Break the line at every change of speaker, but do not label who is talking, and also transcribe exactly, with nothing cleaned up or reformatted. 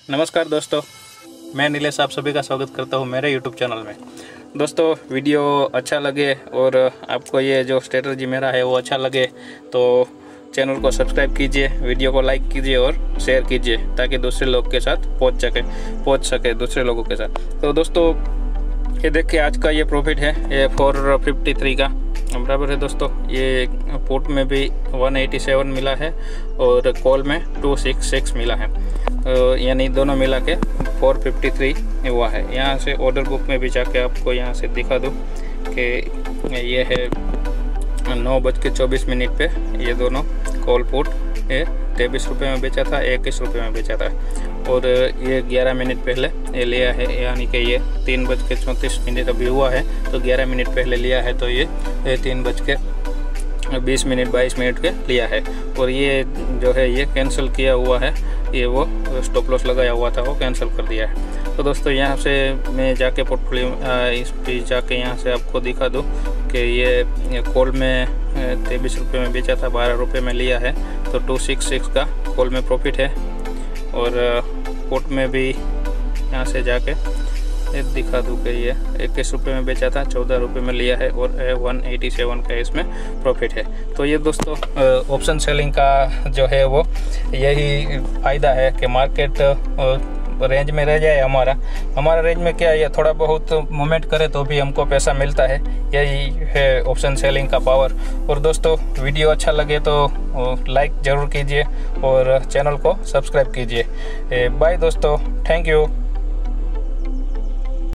नमस्कार दोस्तों, मैं नीलेश आप सभी का स्वागत करता हूं मेरे यूट्यूब चैनल में। दोस्तों, वीडियो अच्छा लगे और आपको ये जो स्ट्रेटजी मेरा है वो अच्छा लगे तो चैनल को सब्सक्राइब कीजिए, वीडियो को लाइक कीजिए और शेयर कीजिए ताकि दूसरे लोग के साथ पहुंच सके पहुंच सके दूसरे लोगों के साथ। तो दोस्तों, ये देखिए आज का ये प्रॉफिट है ये फोर फिफ्टी थ्री का बराबर है। दोस्तों, ये पुट में भी वन एटी सेवन मिला है और कॉल में टू सिक्स सिक्स मिला है, तो यानी दोनों मिला के फोर फिफ्टी थ्री हुआ है। यहाँ से ऑर्डर बुक में भी जाके आपको यहाँ से दिखा दूँ कि ये है नौ बज के चौबीस मिनट पे ये दोनों कॉल पुट ये तेईस रुपये में बेचा था, इक्कीस रुपये में बेचा था और ये ग्यारह मिनट पहले ये लिया है, यानी कि ये तीन बज के चौंतीस मिनट अभी हुआ है तो ग्यारह मिनट पहले लिया है, तो ये, ये तीन बज के बीस मिनट बाईस मिनट के लिया है। और ये जो है ये कैंसिल किया हुआ है, ये वो स्टॉप लॉस लगाया हुआ था वो कैंसिल कर दिया है। तो दोस्तों, यहाँ से मैं जाके पोर्टफोलियो इस पे जाके यहाँ से आपको दिखा दूँ कि ये कॉल में तेईस रुपये में बेचा था, बारह रुपये में लिया है, तो टू सिक्स सिक्स का कॉल में प्रॉफिट है। और पुट में भी यहाँ से जाके दिखा दूँ कि ये इक्कीस रुपये में बेचा था, चौदह रुपये में लिया है और वन एटी सेवन का इसमें प्रॉफिट है। तो ये दोस्तों ऑप्शन सेलिंग का जो है वो यही फ़ायदा है कि मार्केट रेंज में रह जाए, हमारा हमारा रेंज में क्या है, ये थोड़ा बहुत मूवमेंट करे तो भी हमको पैसा मिलता है, यही है ऑप्शन सेलिंग का पावर। और दोस्तों, वीडियो अच्छा लगे तो लाइक ज़रूर कीजिए और चैनल को सब्सक्राइब कीजिए। बाय दोस्तों, थैंक यू।